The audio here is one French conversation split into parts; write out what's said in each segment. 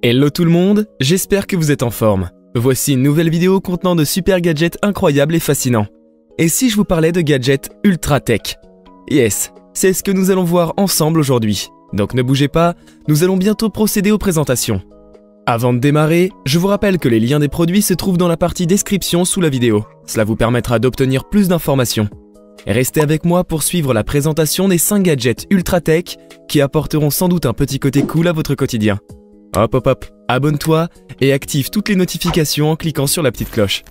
Hello tout le monde, j'espère que vous êtes en forme. Voici une nouvelle vidéo contenant de super gadgets incroyables et fascinants. Et si je vous parlais de gadgets ultra tech? Yes, c'est ce que nous allons voir ensemble aujourd'hui. Donc ne bougez pas, nous allons bientôt procéder aux présentations. Avant de démarrer, je vous rappelle que les liens des produits se trouvent dans la partie description sous la vidéo. Cela vous permettra d'obtenir plus d'informations. Restez avec moi pour suivre la présentation des 5 gadgets ultra tech qui apporteront sans doute un petit côté cool à votre quotidien. Hop hop hop, abonne-toi et active toutes les notifications en cliquant sur la petite cloche.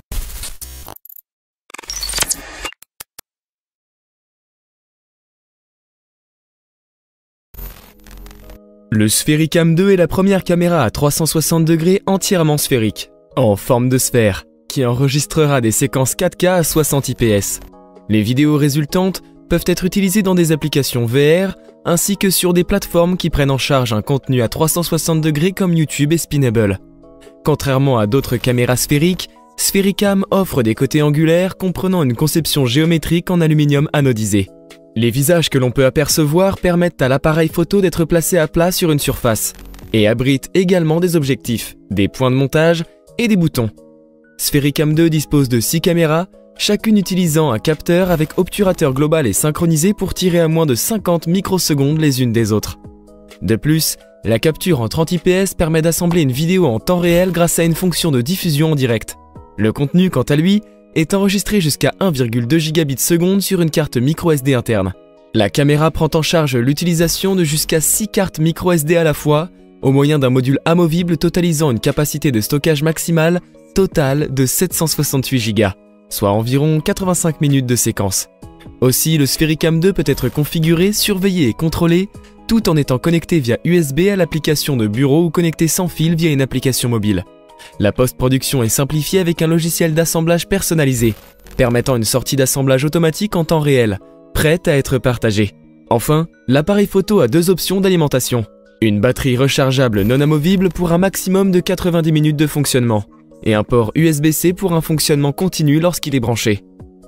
Le Sphéricam 2 est la première caméra à 360 degrés entièrement sphérique, en forme de sphère, qui enregistrera des séquences 4K à 60 IPS. Les vidéos résultantes peuvent être utilisées dans des applications VR, ainsi que sur des plateformes qui prennent en charge un contenu à 360 degrés comme YouTube et Spinable. Contrairement à d'autres caméras sphériques, Sphéricam offre des côtés angulaires comprenant une conception géométrique en aluminium anodisé. Les visages que l'on peut apercevoir permettent à l'appareil photo d'être placé à plat sur une surface et abritent également des objectifs, des points de montage et des boutons. Sphéricam 2 dispose de 6 caméras, chacune utilisant un capteur avec obturateur global et synchronisé pour tirer à moins de 50 microsecondes les unes des autres. De plus, la capture en 30 IPS permet d'assembler une vidéo en temps réel grâce à une fonction de diffusion en direct. Le contenu, quant à lui, est enregistré jusqu'à 1,2 gigabits seconde sur une carte microSD interne. La caméra prend en charge l'utilisation de jusqu'à 6 cartes microSD à la fois, au moyen d'un module amovible totalisant une capacité de stockage maximale totale de 768 Go. Soit environ 85 minutes de séquence. Aussi, le Sphéricam 2 peut être configuré, surveillé et contrôlé, tout en étant connecté via USB à l'application de bureau ou connecté sans fil via une application mobile. La post-production est simplifiée avec un logiciel d'assemblage personnalisé, permettant une sortie d'assemblage automatique en temps réel, prête à être partagée. Enfin, l'appareil photo a 2 options d'alimentation. Une batterie rechargeable non amovible pour un maximum de 90 minutes de fonctionnement, et un port USB-C pour un fonctionnement continu lorsqu'il est branché. Séduit ?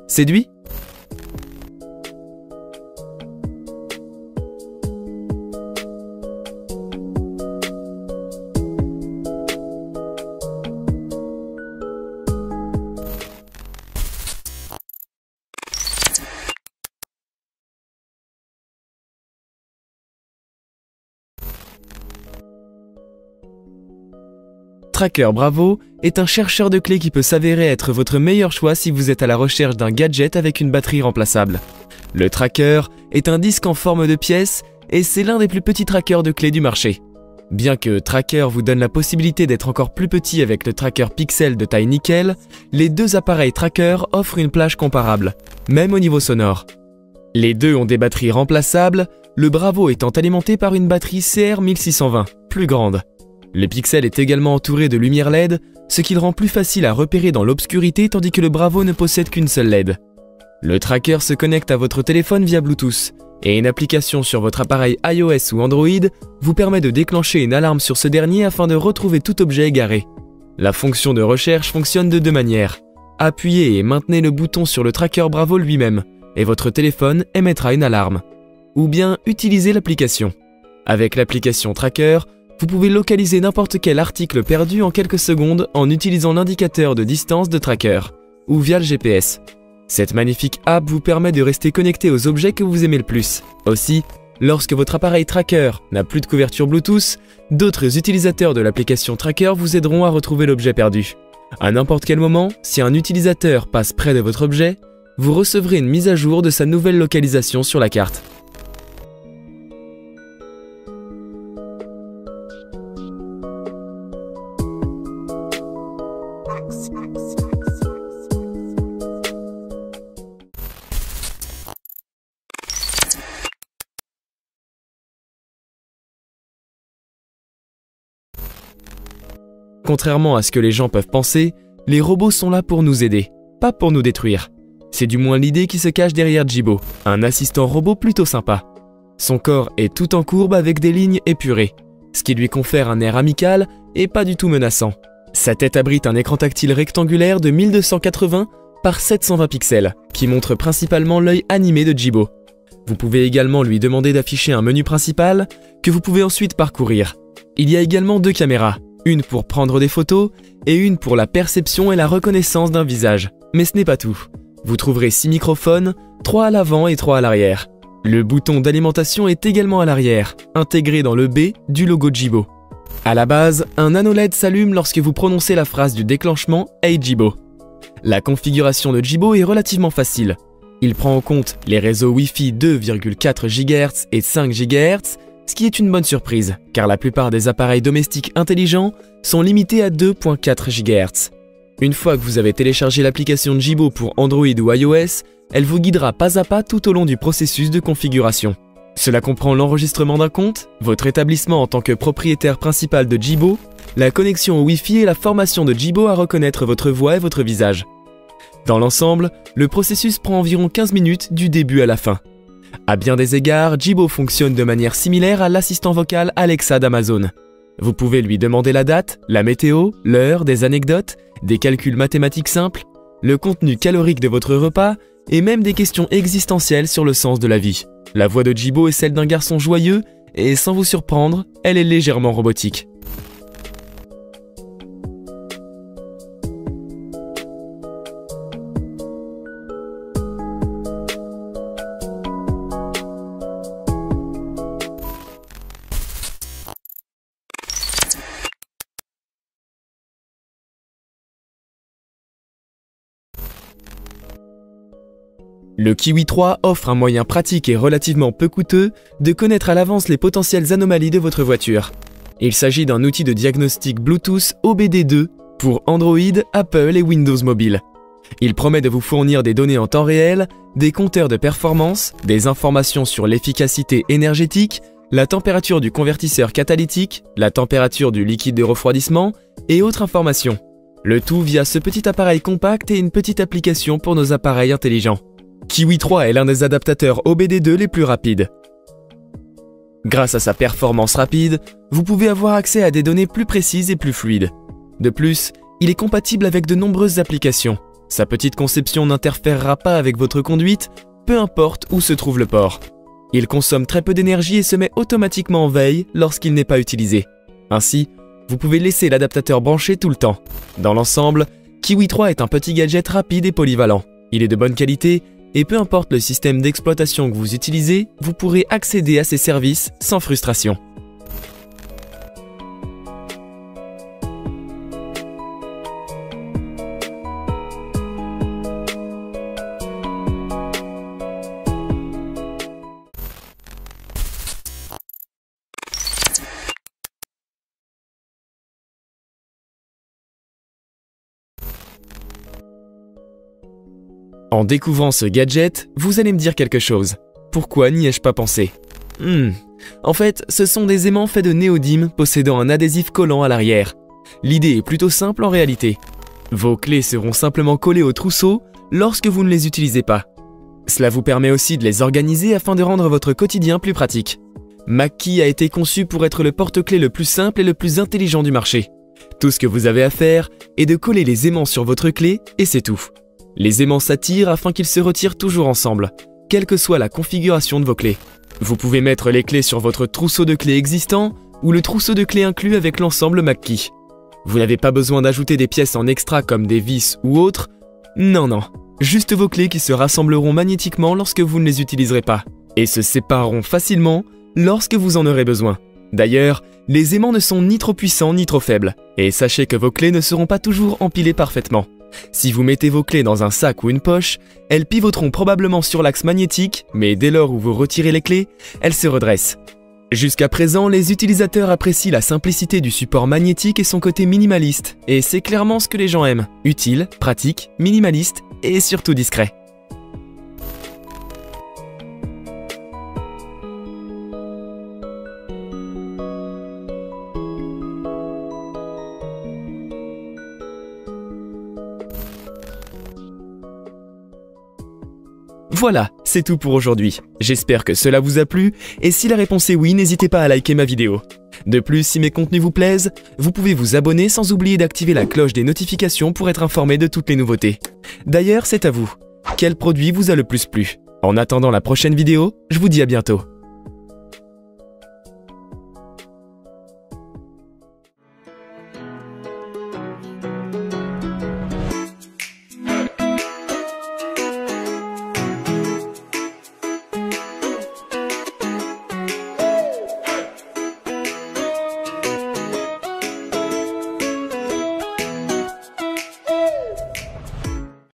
Tracker Bravo est un chercheur de clés qui peut s'avérer être votre meilleur choix si vous êtes à la recherche d'un gadget avec une batterie remplaçable. Le Tracker est un disque en forme de pièce et c'est l'un des plus petits trackers de clés du marché. Bien que Tracker vous donne la possibilité d'être encore plus petit avec le Tracker Pixel de taille nickel, les 2 appareils Tracker offrent une plage comparable, même au niveau sonore. Les 2 ont des batteries remplaçables, le Bravo étant alimenté par une batterie CR1620, plus grande. Le Pixel est également entouré de lumière LED, ce qui le rend plus facile à repérer dans l'obscurité tandis que le Bravo ne possède qu'une seule LED. Le Tracker se connecte à votre téléphone via Bluetooth et une application sur votre appareil iOS ou Android vous permet de déclencher une alarme sur ce dernier afin de retrouver tout objet égaré. La fonction de recherche fonctionne de 2 manières. Appuyez et maintenez le bouton sur le Tracker Bravo lui-même et votre téléphone émettra une alarme. Ou bien utilisez l'application. Avec l'application Tracker, vous pouvez localiser n'importe quel article perdu en quelques secondes en utilisant l'indicateur de distance de Tracker ou via le GPS. Cette magnifique app vous permet de rester connecté aux objets que vous aimez le plus. Aussi, lorsque votre appareil Tracker n'a plus de couverture Bluetooth, d'autres utilisateurs de l'application Tracker vous aideront à retrouver l'objet perdu. À n'importe quel moment, si un utilisateur passe près de votre objet, vous recevrez une mise à jour de sa nouvelle localisation sur la carte. Contrairement à ce que les gens peuvent penser, les robots sont là pour nous aider, pas pour nous détruire. C'est du moins l'idée qui se cache derrière Jibo, un assistant robot plutôt sympa. Son corps est tout en courbe avec des lignes épurées, ce qui lui confère un air amical et pas du tout menaçant. Sa tête abrite un écran tactile rectangulaire de 1280 par 720 pixels, qui montre principalement l'œil animé de Jibo. Vous pouvez également lui demander d'afficher un menu principal que vous pouvez ensuite parcourir. Il y a également 2 caméras, une pour prendre des photos et une pour la perception et la reconnaissance d'un visage. Mais ce n'est pas tout. Vous trouverez 6 microphones, 3 à l'avant et 3 à l'arrière. Le bouton d'alimentation est également à l'arrière, intégré dans le B du logo Jibo. À la base, un nano LED s'allume lorsque vous prononcez la phrase du déclenchement « Hey Jibo ». La configuration de Jibo est relativement facile. Il prend en compte les réseaux Wi-Fi 2,4 GHz et 5 GHz, ce qui est une bonne surprise, car la plupart des appareils domestiques intelligents sont limités à 2,4 GHz. Une fois que vous avez téléchargé l'application Jibo pour Android ou iOS, elle vous guidera pas à pas tout au long du processus de configuration. Cela comprend l'enregistrement d'un compte, votre établissement en tant que propriétaire principal de Jibo, la connexion au Wi-Fi et la formation de Jibo à reconnaître votre voix et votre visage. Dans l'ensemble, le processus prend environ 15 minutes du début à la fin. À bien des égards, Jibo fonctionne de manière similaire à l'assistant vocal Alexa d'Amazon. Vous pouvez lui demander la date, la météo, l'heure, des anecdotes, des calculs mathématiques simples, le contenu calorique de votre repas et même des questions existentielles sur le sens de la vie. La voix de Jibo est celle d'un garçon joyeux et sans vous surprendre, elle est légèrement robotique. Le Kiwi 3 offre un moyen pratique et relativement peu coûteux de connaître à l'avance les potentielles anomalies de votre voiture. Il s'agit d'un outil de diagnostic Bluetooth OBD2 pour Android, Apple et Windows Mobile. Il promet de vous fournir des données en temps réel, des compteurs de performance, des informations sur l'efficacité énergétique, la température du convertisseur catalytique, la température du liquide de refroidissement et autres informations. Le tout via ce petit appareil compact et une petite application pour nos appareils intelligents. Kiwi 3 est l'un des adaptateurs OBD2 les plus rapides. Grâce à sa performance rapide, vous pouvez avoir accès à des données plus précises et plus fluides. De plus, il est compatible avec de nombreuses applications. Sa petite conception n'interférera pas avec votre conduite, peu importe où se trouve le port. Il consomme très peu d'énergie et se met automatiquement en veille lorsqu'il n'est pas utilisé. Ainsi, vous pouvez laisser l'adaptateur branché tout le temps. Dans l'ensemble, Kiwi 3 est un petit gadget rapide et polyvalent. Il est de bonne qualité et peu importe le système d'exploitation que vous utilisez, vous pourrez accéder à ses services sans frustration. En découvrant ce gadget, vous allez me dire quelque chose. Pourquoi n'y ai-je pas pensé? En fait, ce sont des aimants faits de néodyme possédant un adhésif collant à l'arrière. L'idée est plutôt simple en réalité. Vos clés seront simplement collées au trousseau lorsque vous ne les utilisez pas. Cela vous permet aussi de les organiser afin de rendre votre quotidien plus pratique. MagKey a été conçu pour être le porte-clés le plus simple et le plus intelligent du marché. Tout ce que vous avez à faire est de coller les aimants sur votre clé et c'est tout. Les aimants s'attirent afin qu'ils se retirent toujours ensemble, quelle que soit la configuration de vos clés. Vous pouvez mettre les clés sur votre trousseau de clés existant ou le trousseau de clés inclus avec l'ensemble MagKey. Vous n'avez pas besoin d'ajouter des pièces en extra comme des vis ou autres. Non, juste vos clés qui se rassembleront magnétiquement lorsque vous ne les utiliserez pas et se sépareront facilement lorsque vous en aurez besoin. D'ailleurs, les aimants ne sont ni trop puissants ni trop faibles et sachez que vos clés ne seront pas toujours empilées parfaitement. Si vous mettez vos clés dans un sac ou une poche, elles pivoteront probablement sur l'axe magnétique, mais dès lors où vous retirez les clés, elles se redressent. Jusqu'à présent, les utilisateurs apprécient la simplicité du support magnétique et son côté minimaliste, et c'est clairement ce que les gens aiment. Utile, pratique, minimaliste et surtout discret. Voilà, c'est tout pour aujourd'hui. J'espère que cela vous a plu, et si la réponse est oui, n'hésitez pas à liker ma vidéo. De plus, si mes contenus vous plaisent, vous pouvez vous abonner sans oublier d'activer la cloche des notifications pour être informé de toutes les nouveautés. D'ailleurs, c'est à vous. Quel produit vous a le plus plu? En attendant la prochaine vidéo, je vous dis à bientôt.